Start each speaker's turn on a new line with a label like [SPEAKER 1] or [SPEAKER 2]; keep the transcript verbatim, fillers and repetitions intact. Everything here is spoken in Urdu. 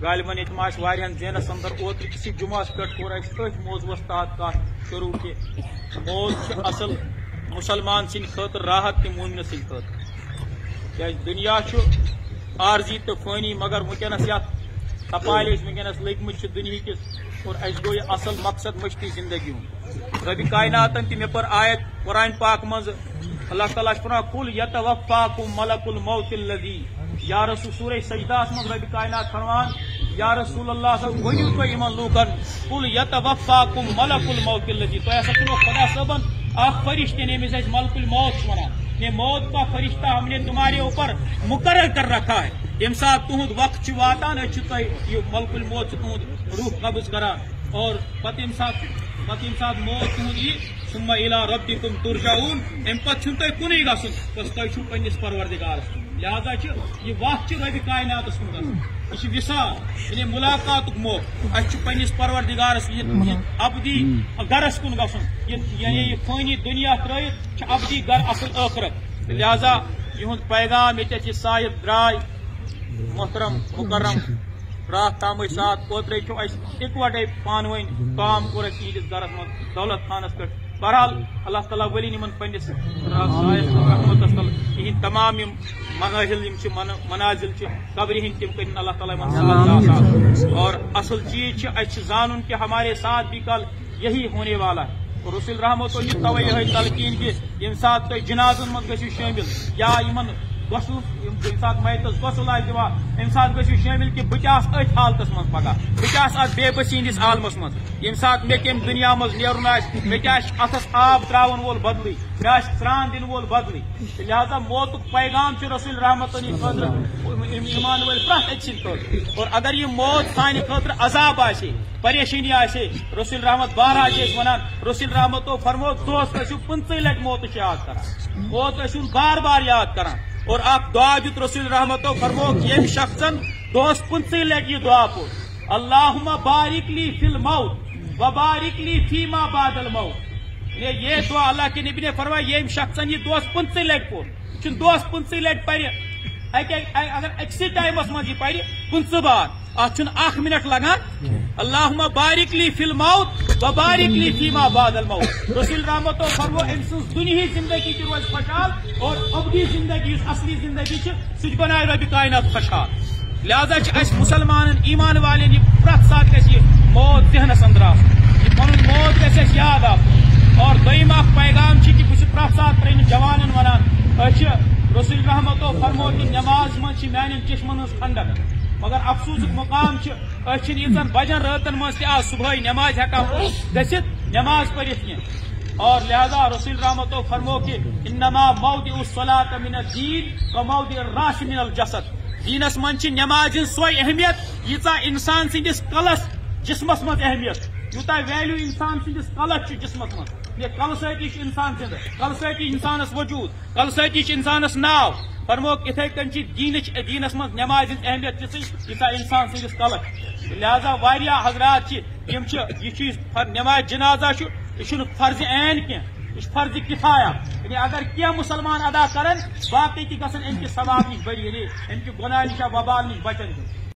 [SPEAKER 1] غالباً یہ واریاہن ذہنس اندر اوتر کسی جمعہ پہ کور اس موضوع تحت کت شروع کہ موت اصل مسلمان سند خاطر راحت تو مومن سند خاطر کیا دنیا عارضی تو فانی مگر ونکس یت تپال ونکس لگمت دنیا کس اور اس گو یہ اصل مقصد مشتی زندگی ہوں رب کائناتن تہ مے پر آیت قرآن پاک مز اللہ تعالیٰ فرمان قل یتوفاکم ملک الموت الذی یا رسول سورہ سجدہ مز رب کائنات فرمان یا رسول اللہ صلی اللہ علیہ وسلم ونیو تو لوکن قل یتوفاکم ملک الموت الذی تو ایسا کنو خدا صاحبن اخ فرشتے نے مز ملک الموت ونان یہ موت کا فرشتہ ہم نے تمہارے اوپر مقرر کر رکھا ہے یم سات تہد وقت واتان یہ ملک الموت تہد روح قبض کران اور پتہ یم سات پتہ یم سات موت تہد یہ ثم الی ربکم ترجعون ام پتہ چھن تہ کنے گژھن بس تہ چھو پنس پروردگارس لہذا یہ وقت رب کائنات کن یہ وصال یعنی ملاقات موقع اس پنس پروردگارس ابدی گرس کن گھن یعنی یہ فانی دنیا ترت ابدی گر اصل آخرت لہذا یہ پیغام یہ سائد درائے محترم مکرم رات تام سات اوترے اکوٹے پان ون کام کور تہندس گرس من دولت خانس پہ بہرحال اللہ تعالیٰ ولین ان پنس رحمتس تل یہ تمام مناہل منازل قبر ہند تم کر اللہ تعالیٰ اور اصل چیز اس زان کہ ہمارے ساتھ بھی کل یہی ہونے والا ہے رسول رحمت توے یہ تلقین کہ یم سات تھی جنازن من گھو شامل یا یمن غسل یم سات میتس غسل آ دان ام سات گھو شامل کہ بہ کیا ات حالتس من پگہ بہ کیا ات بے بسی ہندس عالمس من یم سات مے کم دنیا مز نیرن آس مے کیا اتس آب تراون وول بدلی مے سران دن وول بدلی لہذا موت پیغام رسول رحمت خاطر ایمان ول پرت اک سند خاطر اور اگر یہ موت سانہ خاطر عذاب آسے پریشانی آسے رسول رحمت بارہ ونان رسول رحمت فرمو دوست ٲسِو پٕنژٕ لٹہِ موت یاد کران موت ٲسِو بار بار یاد کران اور اخ دعا دیت رسول رحمتو فرمو یم شخصن دوس پٕنژٕ لٹہِ یہ دعا پوٚر اللہم بارک لی فی الموت وبارک لی فیما بعد الموت یہ دعا اللہ کے نبی نے فرمایا یم شخصن یہ دوس پٕنژٕ لٹہِ پوٚر چھُنہٕ دوس پٕنژٕ لٹہِ پرِ اگر أکسٕے ٹائمس مز یہ پرِ پٕنژٕ بار ات اخ منٹ لگان اللہم بارک لی فی الموت وبارک لی فیما بعد الموت رسول رحمتو فرمو ام سن دنہی زندگی تہ روز خوشحال اور ابدی زندگی اصلی زندگی سہ بنائے رب کائنات خوشحال لہذا اس مسلمان ایمان والن یہ پرت سات گھس موت ذہنس اندر آ پن موت گھس یاد آ اور دویم اخ پیغام کہ بہ پرت سات پرن جوانن ونان رسول رحمتو فرمو کہ نماز من میان چشمن ہز ٹھنڈک مگر افسوس مقام یزن بجن راتن مز تہ آج صبح نماز ہیکان گھت نماز پڑھت کی اور لہذا رسول رحمتو فرمو کہ انما موضع الصلاۃ من الدین و موضع الراس من الجسد دینس من نماز سو اہمیت ییژا انسان سندس کلس جسمس مز اہمیت یوتہ ویلیو انسان سندس کلس جسمس مز یہ کل ستی انسان زندہ کل ستی انسانس وجود کل ستی انسانس ناو فرموک اتھے کن دین دینس من نماز اہمیت تیس یوتہ انسان سندس کلس لہذا واریاہ حضرات یہ نماز جنازہ یہ فرض عین کی یہ فرض کفایہ یعنی اگر کیا مسلمان ادا کرن باقی تہ گھن امہ ثواب نش بری یعنی امہ گناہ نش وبال نش بچن